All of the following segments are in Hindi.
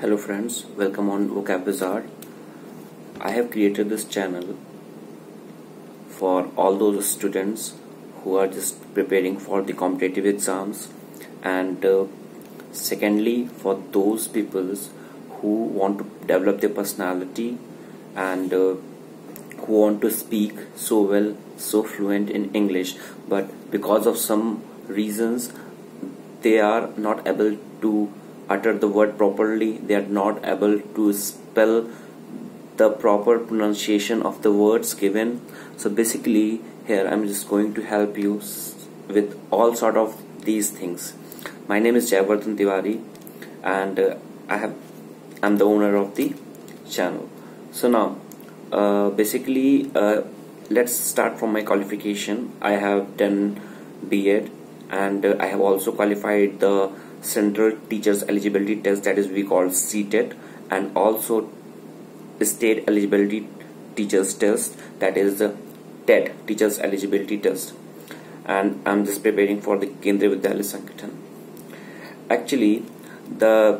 Hello friends, welcome on Vocab Wizard. I have created this channel for all those students who are just preparing for the competitive exams, and secondly for those people who want to develop their personality and who want to speak so well, so fluent in English, but because of some reasons they are not able to utter the word properly, they are not able to spell the proper pronunciation of the words given. So basically here I'm just going to help you with all sort of these things. My name is Jayavardhan Tiwari, and I'm the owner of the channel. So now basically let's start from my qualification. I have done B.Ed and I have also qualified the Central Teachers Eligibility Test, that is we call CTET, and also State Eligibility Teachers Test, that is the TET, Teachers Eligibility Test, and I'm just preparing for the Kendriya Vidyalaya Sangathan. Actually, the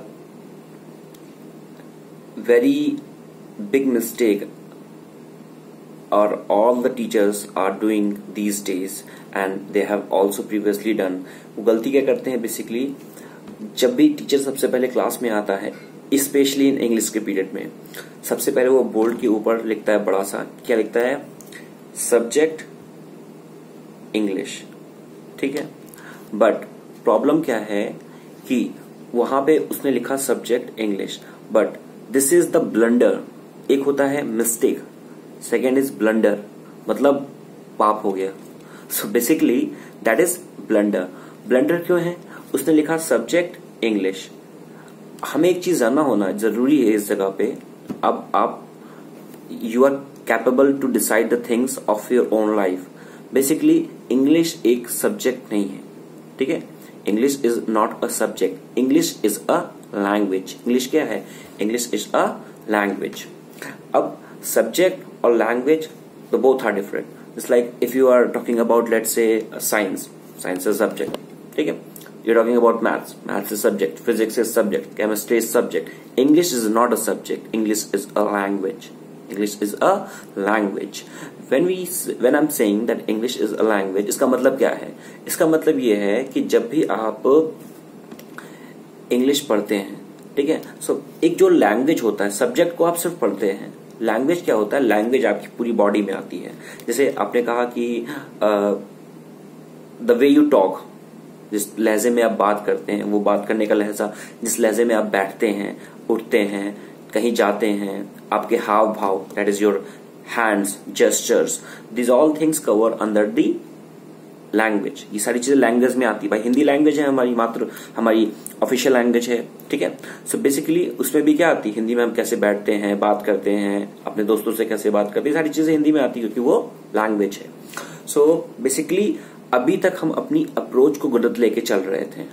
very big mistake or all the teachers are doing these days, and they have also previously done, वो गलती क्या करते हैं बेसिकली, जब भी टीचर सबसे पहले क्लास में आता है, स्पेशली इन इंग्लिश के पीरियड में, सबसे पहले वो बोर्ड के ऊपर लिखता है बड़ा सा, क्या लिखता है, सब्जेक्ट इंग्लिश, ठीक है। बट प्रॉब्लम क्या है कि वहां पे उसने लिखा subject English, but this is the blunder. एक होता है मिस्टेक, सेकेंड इज ब्लंडर, मतलब पाप हो गया। So basically that is blunder. Blunder क्यों है? उसने लिखा सब्जेक्ट इंग्लिश। हमें एक चीज जानना होना जरूरी है इस जगह पे, अब आप you are capable to decide the things of your own life. Basically English एक सब्जेक्ट नहीं है, ठीक है। English is not a subject, English is a language. English क्या है? English is a language. अब सब्जेक्ट और लैंग्वेज तो both are different. It's like if you are talking about let's say science, science is subject, ठीक है। You're talking about maths, maths is subject, physics is subject, chemistry is subject. English is not a subject, English is a language. English is a language. When I'm saying that English is a language, इसका मतलब क्या है? इसका मतलब ये है कि जब भी आप इंग्लिश पढ़ते हैं, ठीक है, सो एक जो लैंग्वेज होता है, सब्जेक्ट को आप सिर्फ पढ़ते हैं, लैंग्वेज क्या होता है? लैंग्वेज आपकी पूरी बॉडी में आती है। जैसे आपने कहा कि द वे यू टॉक, जिस लहजे में आप बात करते हैं, वो बात करने का लहजा, जिस लहजे में आप बैठते हैं, उठते हैं, कहीं जाते हैं, आपके हाव भाव, that is your hands, gestures, this all things cover under the language. ये सारी चीजें लैंग्वेज में आती है। भाई हिंदी लैंग्वेज है हमारी ऑफिशियल लैंग्वेज है, ठीक है। सो बेसिकली उसमें भी क्या आती है? हिंदी में हम कैसे बैठते हैं, बात करते हैं, अपने दोस्तों से कैसे बात करते हैं, सारी चीजें हिंदी में आती है क्योंकि वो लैंग्वेज है। सो बेसिकली अभी तक हम अपनी अप्रोच को गलत लेके चल रहे थे,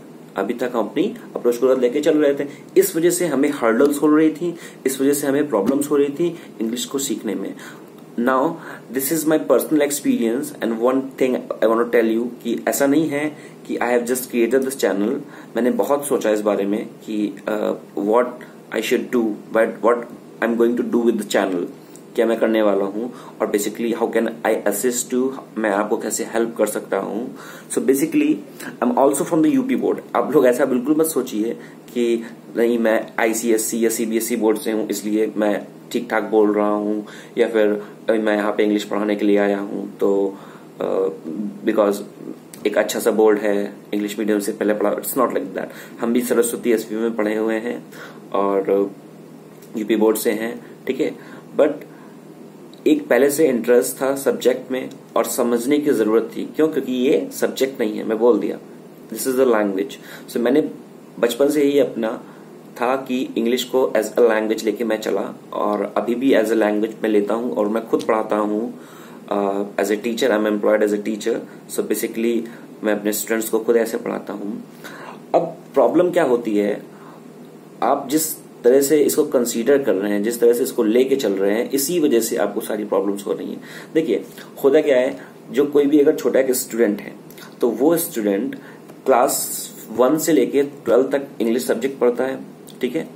इस वजह से हमें हर्डल्स हो रही थी, इस वजह से हमें प्रॉब्लम्स हो रही थी इंग्लिश को सीखने में। Now this is my personal experience and one thing I want to tell you कि ऐसा नहीं है कि I have just created this channel. मैंने बहुत सोचा इस बारे में कि what I should do, but what I am going to do with the channel, क्या मैं करने वाला हूं, और basically how can I assist to, मैं आपको कैसे हेल्प कर सकता हूं। So basically I am also from the UP board. आप लोग ऐसा बिल्कुल मत सोचिए कि नहीं मैं ICSE या CBSE बोर्ड से हूं इसलिए मैं ठीक ठाक बोल रहा हूं, या फिर मैं यहाँ पे इंग्लिश पढ़ाने के लिए आया हूं तो बिकॉज एक अच्छा सा बोर्ड है, इंग्लिश मीडियम से पहले पढ़ा। It's not like that. हम भी सरस्वती SV में पढ़े हुए हैं और यूपी बोर्ड से हैं, ठीक है। बट एक पहले से इंटरेस्ट था सब्जेक्ट में और समझने की जरूरत थी। क्यों? क्योंकि ये सब्जेक्ट नहीं है, मैं बोल दिया, this is a language. So मैंने बचपन से ही अपना था कि इंग्लिश को एज अ लैंग्वेज लेके मैं चला, और अभी भी एज अ लैंग्वेज मैं लेता हूँ, और मैं खुद पढ़ाता हूँ as a teacher. I am employed as a teacher. So basically मैं अपने स्टूडेंट्स को खुद ऐसे पढ़ाता हूँ। अब प्रॉब्लम क्या होती है, आप जिस तरह से इसको कंसीडर कर रहे हैं, जिस तरह से इसको लेके चल रहे हैं, इसी वजह से आपको सारी प्रॉब्लम्स हो रही हैं। देखिए होता क्या है, जो कोई भी अगर छोटा एक स्टूडेंट है तो वो स्टूडेंट क्लास 1 से लेके 12 तक इंग्लिश सब्जेक्ट पढ़ता है, ठीक है,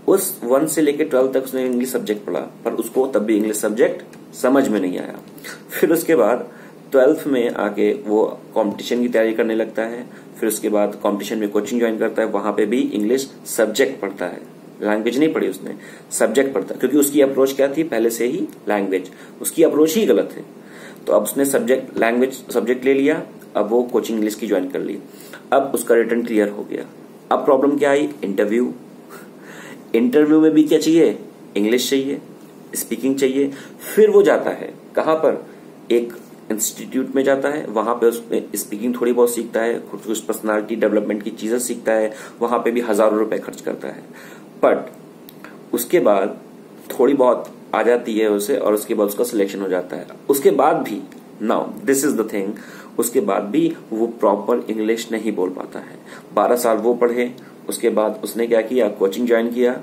उस 1 से लेकर 12 तक उसने इंग्लिश सब्जेक्ट पढ़ा, पर उसको तब भी इंग्लिश सब्जेक्ट समझ में नहीं आया। फिर उसके बाद 12th में आके वो कंपटीशन की तैयारी करने लगता है। फिर उसके बाद कंपटीशन में कोचिंग ज्वाइन करता है, वहां पे भी इंग्लिश सब्जेक्ट पढ़ता है, लैंग्वेज नहीं पढ़ी उसने, सब्जेक्ट पढ़ता है, क्योंकि उसकी अप्रोच क्या थी, पहले से ही लैंग्वेज, उसकी अप्रोच ही गलत है। तो अब उसने सब्जेक्ट लैंग्वेज सब्जेक्ट ले लिया, अब वो कोचिंग इंग्लिश की ज्वाइन कर ली, अब उसका रिटर्न क्लियर हो गया। अब प्रॉब्लम क्या आई, इंटरव्यू। इंटरव्यू में भी क्या चाहिए, इंग्लिश चाहिए, स्पीकिंग चाहिए। फिर वो जाता है कहां पर, एक इंस्टीट्यूट में जाता है, वहां पे उसमें स्पीकिंग थोड़ी बहुत सीखता है, कुछ पर्सनालिटी डेवलपमेंट की चीजें सीखता है, वहां पे भी हजारों रुपए खर्च करता है। बट उसके बाद थोड़ी बहुत आ जाती है उसे, और उसके बाद उसका सिलेक्शन हो जाता है। उसके बाद भी, now this is the thing, उसके बाद भी वो प्रॉपर इंग्लिश नहीं बोल पाता है। 12 साल वो पढ़े, उसके बाद उसने क्या किया, कोचिंग ज्वाइन किया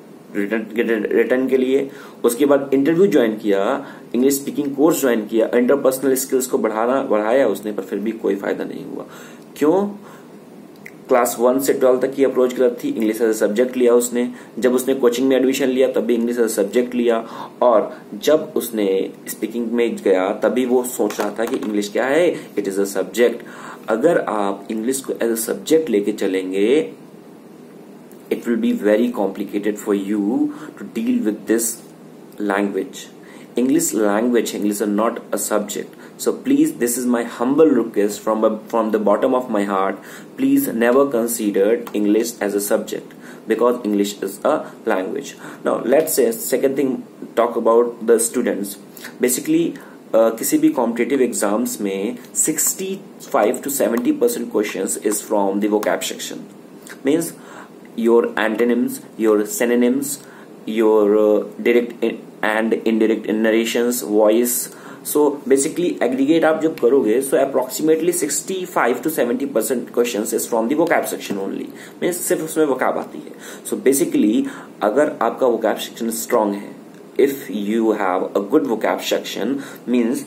रिटर्न के लिए, उसके बाद इंटरव्यू ज्वाइन किया, इंग्लिश स्पीकिंग कोर्स ज्वाइन किया, इंटरपर्सनल स्किल्स को बढ़ाया उसने, पर फिर भी कोई फायदा नहीं हुआ। क्यों, क्लास 1 से 12 तक की अप्रोच गलत थी, इंग्लिश एज ए सब्जेक्ट लिया उसने। जब उसने कोचिंग में एडमिशन लिया तब भी इंग्लिश एज ए सब्जेक्ट लिया, और जब उसने स्पीकिंग में गया तभी वो सोच रहा था कि इंग्लिश क्या है, इट इज अ सब्जेक्ट। अगर आप इंग्लिश को एज ए सब्जेक्ट लेके चलेंगे, it will be very complicated for you to deal with this language. English is not a subject. So please, this is my humble request from the bottom of my heart. Please never consider English as a subject, because English is a language. Now let's say second thing, talk about the students. Basically किसी भी कॉम्पिटिटिव एग्जाम्स में 65 to 70% questions is from the vocab section. Means your antonyms, your synonyms, your direct and indirect narrations, voice. So basically aggregate आप जब करोगे, so approximately 65 to 70% questions is from the vocab section only. Means सिर्फ उसमें vocab आती है. So basically अगर आपका vocab section strong है, if you have a good vocab section, means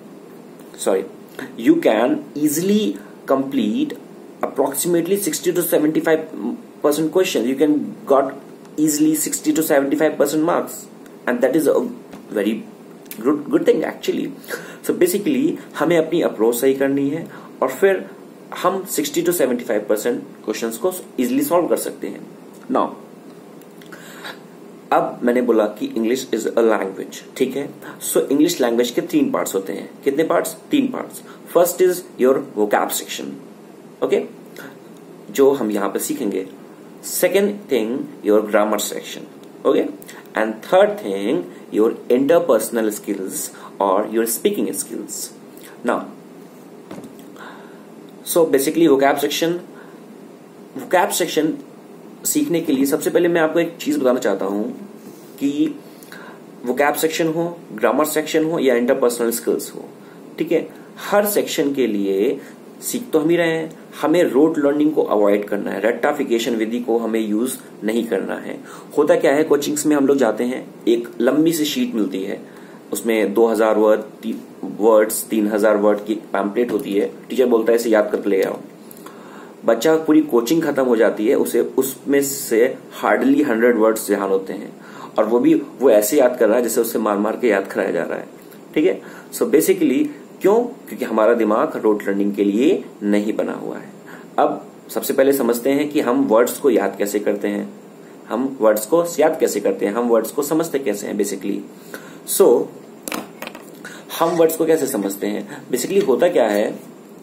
you can easily complete approximately 60 to 75% questions. You can got easily 60 to 75% marks, and that is a very good thing actually. So basically हमें अपनी अप्रोच सही करनी है, और फिर हम 60 to 75% क्वेश्चंस को इजिली सॉल्व कर सकते हैं। नाउ अब मैंने बोला कि इंग्लिश इज अ लैंग्वेज, ठीक है। सो इंग्लिश लैंग्वेज के 3 पार्ट्स होते हैं। कितने parts? 3 parts. First is your vocab section, okay, जो हम यहां पे सीखेंगे। Second thing your grammar section, okay, and third thing your interpersonal skills और your speaking skills. Now so basically vocab section सीखने के लिए सबसे पहले मैं आपको एक चीज बताना चाहता हूं कि वोकैब सेक्शन हो, ग्रामर सेक्शन हो या इंटरपर्सनल स्किल्स हो, ठीक है, हर सेक्शन के लिए सीख तो हम ही रहे हैं, हमें रोट लर्निंग को अवॉइड करना है, रट्टाफिकेशन विधि को हमें यूज नहीं करना है। होता क्या है, कोचिंग्स में हम लोग जाते हैं, एक लंबी सी शीट मिलती है, उसमें 2000 वर्ड्स 3000 वर्ड की पैम्पलेट होती है, टीचर बोलता है इसे याद करके ले आओ। बच्चा पूरी कोचिंग खत्म हो जाती है, उसे उसमें से हार्डली 100 वर्ड्स ध्यान होते हैं, और वो ऐसे याद कर रहा है जैसे उसे मार मार के याद कराया जा रहा है, ठीक है। सो बेसिकली क्यों? क्योंकि हमारा दिमाग रोट लर्निंग के लिए नहीं बना हुआ है। अब सबसे पहले समझते हैं कि हम वर्ड्स को याद कैसे करते हैं, हम वर्ड्स को समझते कैसे हैं बेसिकली। सो हम वर्ड्स को कैसे समझते हैं, बेसिकली होता क्या है,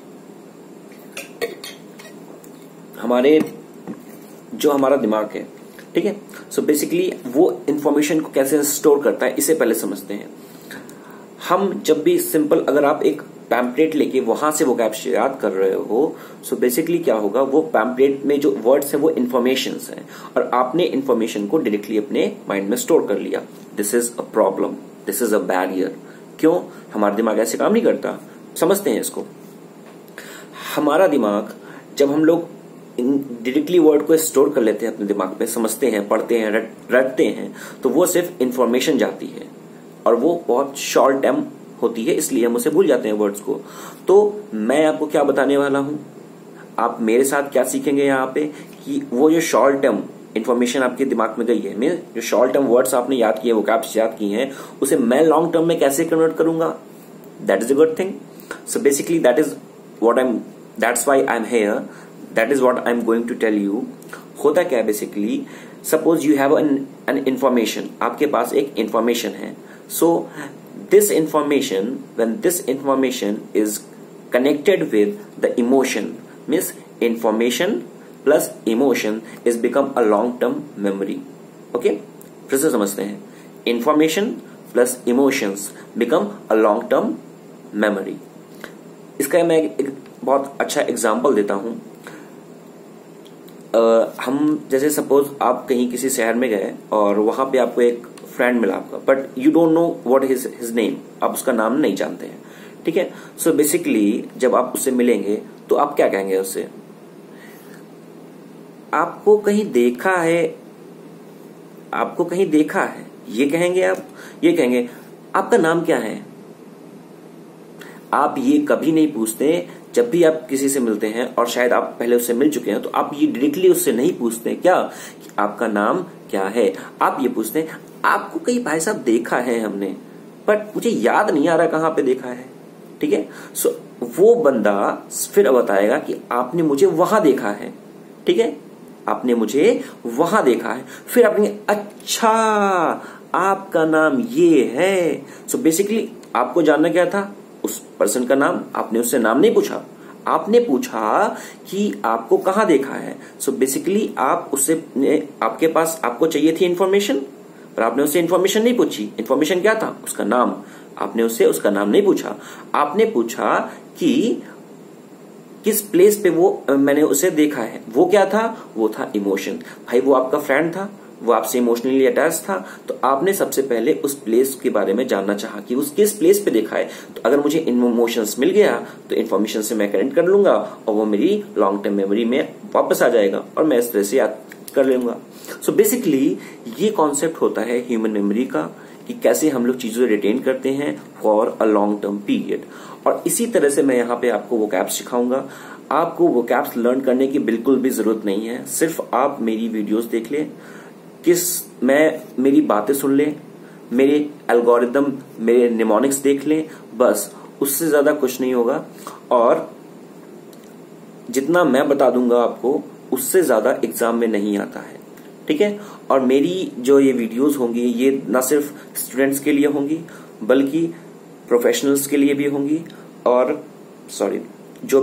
हमारा दिमाग है, ठीक है। सो बेसिकली वो इंफॉर्मेशन को कैसे स्टोर करता है, इसे पहले समझते हैं। हम जब भी सिंपल, अगर आप एक पैम्पलेट लेके वहां से वोकैब याद कर रहे हो, सो बेसिकली क्या होगा, वो पैम्पलेट में जो वर्ड्स है वो इन्फॉर्मेशंस हैं, और आपने इन्फॉर्मेशन को डायरेक्टली अपने माइंड में स्टोर कर लिया। This is a problem, this is a barrier. क्यों? हमारा दिमाग ऐसे काम नहीं करता। समझते हैं इसको। हमारा दिमाग, जब हम लोग डायरेक्टली वर्ड को स्टोर कर लेते हैं अपने दिमाग में, समझते हैं, पढ़ते हैं, रटते हैं, तो वो सिर्फ इंफॉर्मेशन जाती है, और वो बहुत शॉर्ट टर्म होती है, इसलिए हम उसे भूल जाते हैं वर्ड्स को। तो मैं आपको क्या बताने वाला हूं, आप मेरे साथ क्या सीखेंगे यहाँ पे, कि वो जो शॉर्ट टर्म इन्फॉर्मेशन आपके दिमाग में गई है, मैं जो शॉर्ट टर्म वर्ड्स आपने याद किए, वोकैब्स याद किए हैं, उसे मैं लॉन्ग टर्म में कैसे कन्वर्ट करूंगा, that is a good thing. So basically that's why I am here, that is what I am going to tell you. होता क्या है basically, suppose you have an information, आपके पास एक इंफॉर्मेशन है. So this information, when this information is connected with the emotion, means information plus emotion is become a long term memory. Okay, फिर से समझते हैं. Information plus emotions become a long term memory. इसका मैं एक बहुत अच्छा एग्जांपल देता हूं. हम जैसे सपोज आप कहीं किसी शहर में गए और वहां पे आपको एक फ्रेंड मिला आपका, but you don't know what his name, आप उसका नाम नहीं जानते हैं. ठीक है. सो बेसिकली जब आप उससे मिलेंगे तो आप क्या कहेंगे उससे, आपको कहीं देखा है, आपको कहीं देखा है, ये कहेंगे आप. ये कहेंगे आपका नाम क्या है. आप ये कभी नहीं पूछते जब भी आप किसी से मिलते हैं, और शायद आप पहले उससे मिल चुके हैं, तो आप ये डायरेक्टली उससे नहीं पूछते क्या कि आपका नाम क्या है. आप ये पूछते हैं आपको कहीं भाई साहब देखा है हमने, बट मुझे याद नहीं आ रहा कहां पे देखा है. ठीक है. सो वो बंदा फिर बताएगा कि आपने मुझे वहां देखा है. ठीक है, आपने मुझे वहां देखा है. फिर आप कहेंगे अच्छा आपका नाम ये है. सो बेसिकली आपको जानना क्या था, उस पर्सन का नाम. आपने उससे नाम नहीं पूछा, आपने पूछा कि आपको कहां देखा है. सो बेसिकली आप उससे, आपके पास आपको चाहिए थी इंफॉर्मेशन, पर आपने उससे इंफॉर्मेशन नहीं पूछी. इंफॉर्मेशन क्या था, उसका नाम. आपने उससे उसका नाम नहीं पूछा, आपने पूछा कि किस प्लेस पे वो मैंने उसे देखा है. वो क्या था, वो था इमोशन. भाई वो आपका फ्रेंड था, वो आपसे इमोशनली अटैच था, तो आपने सबसे पहले उस प्लेस के बारे में जानना चाहा कि उस किस प्लेस पे देखा है. तो अगर मुझे इमोशंस मिल गया तो इन्फॉर्मेशन से मैं कनेक्ट कर लूंगा और वो मेरी लॉन्ग टर्म मेमोरी में वापस आ जाएगा और मैं इस तरह से याद कर लूंगा. सो बेसिकली ये कॉन्सेप्ट होता है ह्यूमन मेमोरी का, कि कैसे हम लोग चीजों रिटेन करते हैं for a long term period. और इसी तरह से मैं यहाँ पे आपको वोकैब्स सिखाऊंगा. आपको वोकैब्स लर्न करने की बिल्कुल भी जरूरत नहीं है, सिर्फ आप मेरी वीडियोस देख लें, मेरी बातें सुन लें, मेरे एल्गोरिदम, मेरे निमोनिक्स देख लें, बस उससे ज्यादा कुछ नहीं होगा. और जितना मैं बता दूंगा आपको, उससे ज्यादा एग्जाम में नहीं आता है. ठीक है. और मेरी जो ये वीडियोस होंगी, ये ना सिर्फ स्टूडेंट्स के लिए होंगी बल्कि प्रोफेशनल्स के लिए भी होंगी. और जो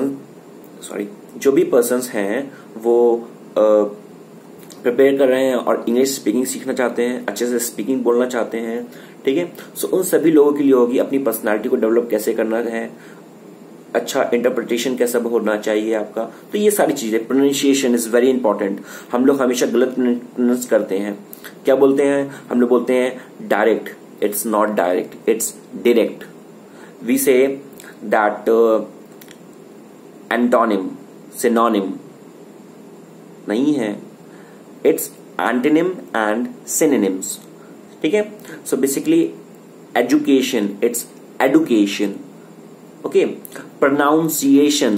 भी पर्सन्स हैं वो प्रिपेयर कर रहे हैं और इंग्लिश स्पीकिंग सीखना चाहते हैं, अच्छे से स्पीकिंग बोलना चाहते हैं. ठीक है. सो उन सभी लोगों के लिए होगी अपनी पर्सनालिटी को डेवलप कैसे करना है, अच्छा इंटरप्रिटेशन कैसा होना चाहिए आपका. तो ये सारी चीजें, प्रोनाउंसिएशन इज वेरी इंपॉर्टेंट. हम लोग हमेशा गलत प्रोनाउंस करते हैं. क्या बोलते हैं हम लोग, बोलते हैं direct. It's not direct, it's direct. We say that antonym, synonym नहीं है, इट्स एंटोनिम एंड सिनोनिम्स. ठीक है. So basically education, it's education. Okay. pronunciation,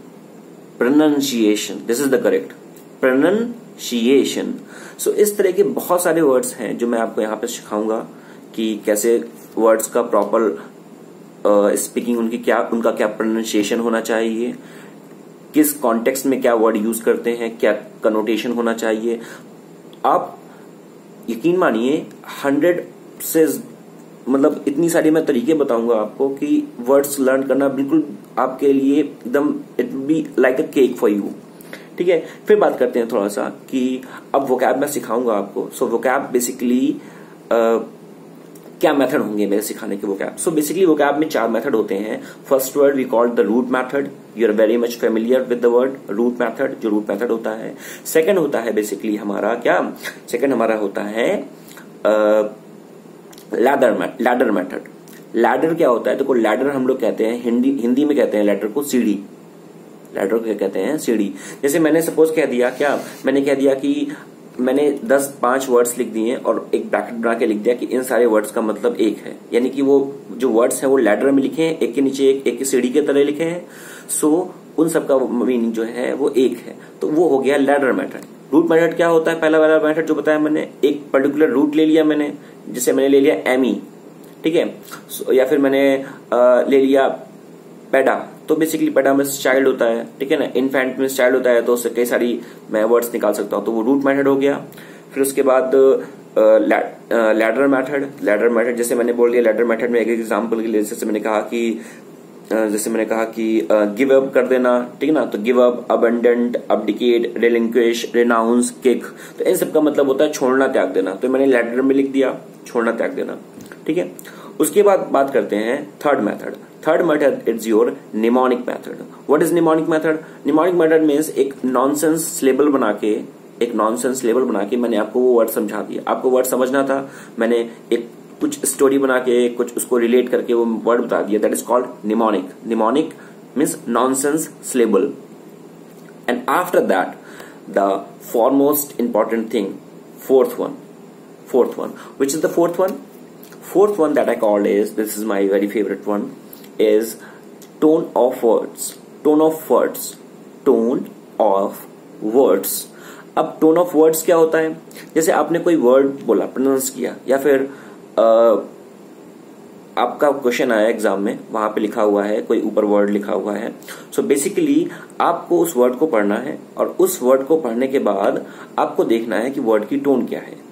this is the correct pronunciation. So इस तरह के बहुत सारे वर्ड्स हैं जो मैं आपको यहाँ पे सिखाऊंगा कि कैसे वर्ड्स का प्रॉपर स्पीकिंग, उनका क्या प्रोनाउंसिएशन होना चाहिए, किस कॉन्टेक्स्ट में क्या वर्ड यूज करते हैं, क्या कनोटेशन होना चाहिए. आप यकीन मानिए 100 से मतलब इतनी सारी मैं तरीके बताऊंगा आपको कि वर्ड्स लर्न करना बिल्कुल आपके लिए एकदम, it be like a cake for you. ठीक है. फिर बात करते हैं थोड़ा सा कि अब वोकैब मैं सिखाऊंगा आपको. सो वोकैब बेसिकली क्या मेथड होंगे मेरे सिखाने के वोकैब. सो बेसिकली वोकैब में 4 मेथड होते हैं. First word we called the root method. You are very much familiar with the word root method, जो रूट मेथड होता है. सेकंड होता है बेसिकली हमारा क्या, सेकंड हमारा होता है लैडर मेथड. लैडर क्या होता है, देखो लैडर हम लोग कहते हैं हिंदी में कहते हैं लैडर को सीढ़ी. लैडर को कहते हैं सीढ़ी. जैसे मैंने सपोज कह दिया कि मैंने 5 वर्ड्स लिख दिए और एक ब्रैकेट बना के लिख दिया कि इन सारे वर्ड्स का मतलब एक है, यानी कि वो जो वर्ड्स हैं वो लैडर में लिखे हैं, एक के नीचे एक सीढ़ी के तरह लिखे हैं. सो उन सब का मीनिंग जो है वो एक है. तो वो हो गया लैडर मेथड. रूट मेथड क्या होता है? पहला वाला मेथड जो बताया मैंने, एक पर्टिकुलर रूट ले लिया मैंने, जैसे मैंने ले लिया एमी, ठीक है, या फिर मैंने ले लिया पेडा, तो बेसिकली पेडा में चाइल्ड होता है, ठीक है ना, इन्फेंट में चाइल्ड होता है, तो उससे कई सारी मैं वर्ड्स निकाल सकता हूं, तो वो रूट मेथड हो गया। फिर उसके बाद लैडर मेथड जैसे मैंने बोल दिया, लैडर मेथड में एक एग्जांपल के लिए जैसे मैंने कहा कि गिव अप कर देना, ठीक है ना, तो give up, abundant, abdicate, relinquish, renounce, kick, तो इन सब का मतलब होता है छोड़ना, त्याग देना, तो मैंने लैडर में लिख दिया छोड़ना, त्याग देना, ठीक है। उसके बाद बात करते हैं third method is your mnemonic method. What is mnemonic method? Mnemonic method means एक नॉनसेंस लेबल बना के मैंने आपको वो वर्ड समझा दिया, आपको वर्ड समझना था, मैंने एक कुछ स्टोरी बना के कुछ उसको रिलेट करके वो वर्ड बता दिया, that is called mnemonic means nonsense label. And after that the foremost important thing, fourth one, which is the fourth one that I called is, this is my very favorite one, is tone of words. अब टोन ऑफ वर्ड्स क्या होता है? जैसे आपने कोई वर्ड बोला, प्रोनाउंस किया, या फिर आपका क्वेश्चन आया एग्जाम में, वहां पे लिखा हुआ है, कोई ऊपर वर्ड लिखा हुआ है, सो बेसिकली आपको उस वर्ड को पढ़ना है, और उस वर्ड को पढ़ने के बाद आपको देखना है कि वर्ड की टोन क्या है,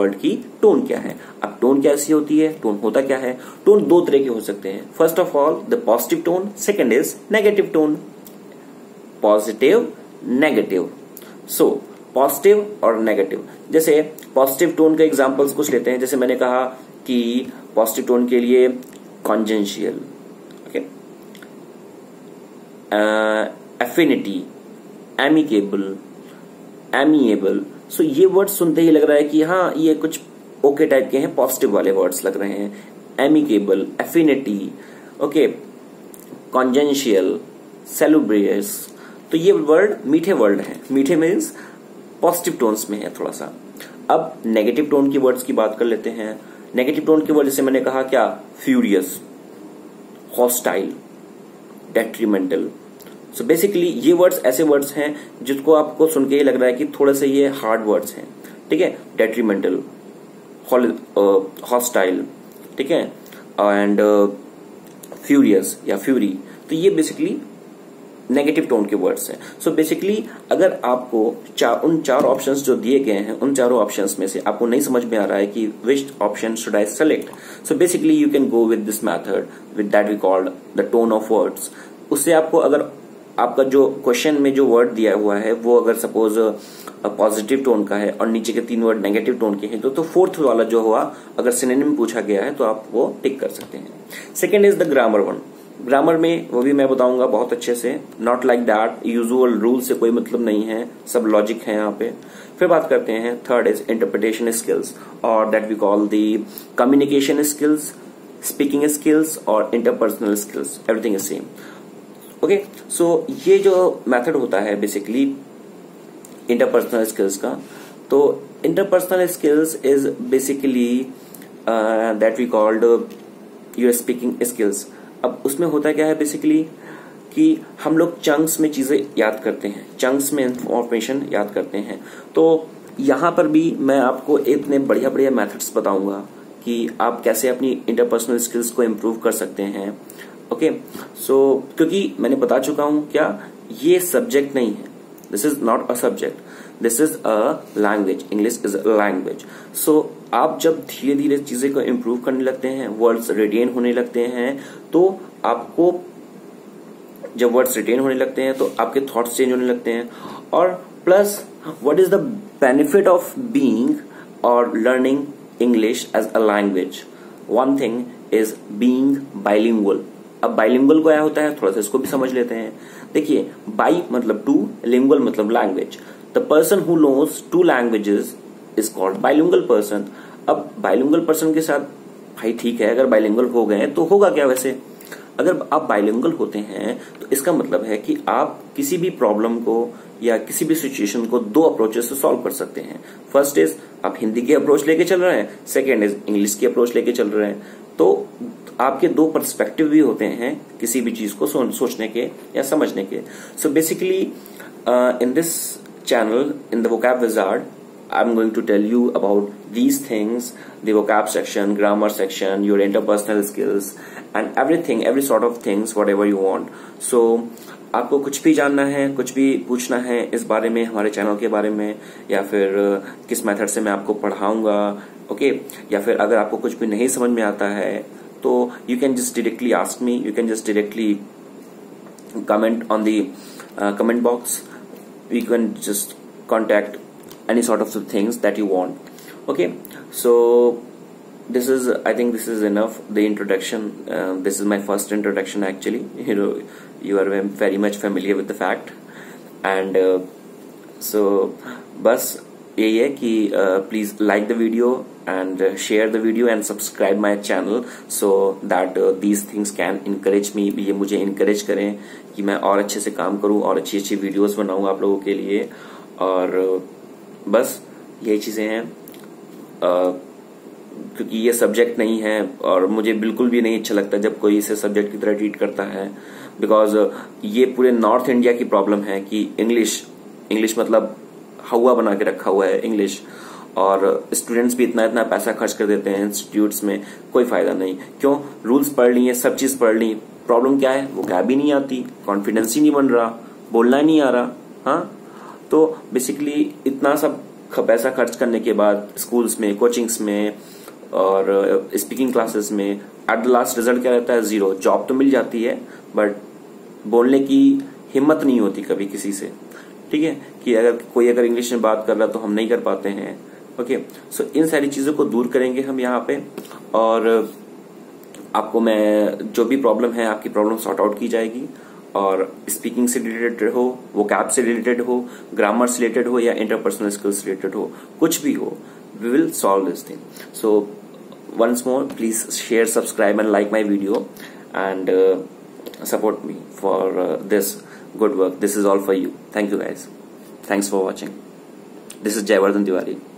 अब टोन कैसी होती है, टोन होता क्या है? टोन दो तरह के हो सकते हैं। First of all the positive tone, second is negative tone. Positive, negative, so positive और नेगेटिव। जैसे पॉजिटिव टोन के एग्जांपल्स कुछ लेते हैं, जैसे मैंने कहा कि पॉजिटिव टोन के लिए congenial, okay, affinity, amicable, amiable, so ये वर्ड सुनते ही लग रहा है कि हाँ ये कुछ ओके टाइप के हैं, पॉजिटिव वाले वर्ड्स लग रहे हैं। Amicable, affinity, okay, congenial, salubrious, तो ये वर्ड मीठे वर्ड हैं। मीठे मीन्स पॉजिटिव टोन्स में है थोड़ा सा। अब नेगेटिव टोन की वर्ड्स की बात कर लेते हैं। नेगेटिव टोन की वर्ड जैसे मैंने कहा क्या, furious, hostile, detrimental. So basically ये वर्ड्स ऐसे वर्ड्स हैं जिसको आपको सुन के ही लग रहा है कि थोड़ा सा ये हार्ड वर्ड्स हैं, ठीक है। डेट्रीमेंटल, हॉस्टाइल, ठीक है, एंड फ्यूरियस या फ्यूरी, तो ये बेसिकली नेगेटिव टोन के वर्ड्स हैं। सो बेसिकली अगर आपको उन चार ऑप्शंस जो दिए गए हैं, उन चारों ऑप्शंस में से आपको नहीं समझ में आ रहा है कि which option should I select, so basically you can go with this method with that we called the tone of words. उससे आपको, अगर आपका जो क्वेश्चन में जो वर्ड दिया हुआ है वो अगर सपोज पॉजिटिव टोन का है और नीचे के 3 वर्ड नेगेटिव टोन के हैं, तो फोर्थ वाला जो हुआ अगर सिनोनिम पूछा गया है तो आप वो टिक कर सकते हैं। Second is the grammar one. Grammar में वो भी मैं बताऊंगा बहुत अच्छे से, not like that, usual rule से कोई मतलब नहीं है, सब लॉजिक है यहाँ पे। फिर बात करते हैं थर्ड इज इंटरप्रिटेशन स्किल्स, और that we call the communication skills, speaking skills और interpersonal skills, everything is same, okay. So ये जो मेथड होता है बेसिकली इंटरपर्सनल स्किल्स का, तो interpersonal skills is basically that we called your speaking skills. अब उसमें होता क्या है बेसिकली कि हम लोग चंक्स में चीजें याद करते हैं, चंक्स में इंफॉर्मेशन याद करते हैं, तो यहां पर भी मैं आपको इतने बढ़िया बढ़िया मेथड्स बताऊंगा कि आप कैसे अपनी इंटरपर्सनल स्किल्स को इम्प्रूव कर सकते हैं, ओके। सो क्योंकि मैंने बता चुका हूं क्या, ये सब्जेक्ट नहीं है, this is not a subject, this is a language, English is a language. So आप जब धीरे धीरे चीजें को इम्प्रूव करने लगते हैं, वर्ड्स रिटेन होने लगते हैं, तो आपको जब वर्ड्स रिटेन होने लगते हैं तो आपके थॉट्स चेंज होने लगते हैं। और plus what is the benefit of being और learning English as a language? One thing is being bilingual. अब बाइलिंगुअल क्या होता है, थोड़ा सा इसको भी समझ लेते हैं। देखिए, बाई मतलब टू, लिंगुअल मतलब language. The person who knows 2 languages is called bilingual person. अब बाइलिंगुअल पर्सन के साथ भाई ठीक है, अगर बाइलिंगुअल हो गए तो होगा क्या, वैसे अगर आप बाइलिंगुअल होते हैं तो इसका मतलब है कि आप किसी भी प्रॉब्लम को या किसी भी सिचुएशन को 2 अप्रोचेस से सॉल्व कर सकते हैं। फर्स्ट इज आप हिंदी की अप्रोच लेके चल रहे हैं, सेकेंड इज इंग्लिश की अप्रोच लेके चल रहे हैं, तो आपके 2 पर्सपेक्टिव भी होते हैं किसी भी चीज को सोचने के या समझने के। So basically in this channel, in the vocab wizard, I'm going to tell you about these things, the vocab section, grammar section, your interpersonal skills and everything, every sort of things, whatever you want. So आपको कुछ भी जानना है, कुछ भी पूछना है इस बारे में, हमारे चैनल के बारे में, या फिर किस मेथड से मैं आपको पढ़ाऊंगा, ओके, या फिर अगर आपको कुछ भी नहीं समझ में आता है तो you can just directly ask me, you can just directly comment on the comment box. We can just contact any sort of things that you want. Okay, so this is, I think this is enough, the introduction. This is my first introduction actually. You are very much familiar with the fact, and so बस यही है कि please like the video and share the video and subscribe my channel so that these things can encourage me. ये मुझे encourage करें कि मैं और अच्छे से काम करूं और अच्छी अच्छी वीडियोस बनाऊं आप लोगों के लिए. और बस यही चीजें हैं, क्योंकि ये सब्जेक्ट नहीं है और मुझे बिल्कुल भी नहीं अच्छा लगता जब कोई इसे सब्जेक्ट की तरह ट्रीट करता है, बिकॉज ये पूरे नॉर्थ इंडिया की प्रॉब्लम है कि इंग्लिश मतलब हवा बना के रखा हुआ है इंग्लिश, और स्टूडेंट्स भी इतना इतना पैसा खर्च कर देते हैं इंस्टीट्यूट्स में, कोई फायदा नहीं. क्यों? रूल्स पढ़ लिए, सब चीज पढ़ ली, प्रॉब्लम क्या है? वो क्या भी नहीं आती, कॉन्फिडेंस ही नहीं बन रहा, बोलना नहीं आ रहा. हाँ, तो बेसिकली इतना सब पैसा खर्च करने के बाद स्कूल्स में, कोचिंग्स में और स्पीकिंग क्लासेस में एट द लास्ट रिजल्ट क्या रहता है? जीरो. जॉब तो मिल जाती है बट बोलने की हिम्मत नहीं होती कभी किसी से. ठीक है, कि अगर इंग्लिश में बात कर रहा तो हम नहीं कर पाते हैं. ओके, सो इन सारी चीजों को दूर करेंगे हम यहाँ पे, और आपको मैं जो भी प्रॉब्लम है आपकी प्रॉब्लम सॉर्ट आउट की जाएगी. और स्पीकिंग से रिलेटेड हो, वोकैब से रिलेटेड हो, ग्रामर से रिलेटेड हो या इंटरपर्सनल स्किल्स रिलेटेड हो, कुछ भी हो, we will solve this thing. So once more please share, subscribe and like my video and support me for this good work. This is all for you. Thank you guys. Thanks for watching. This is Jayawardhan Tiwari.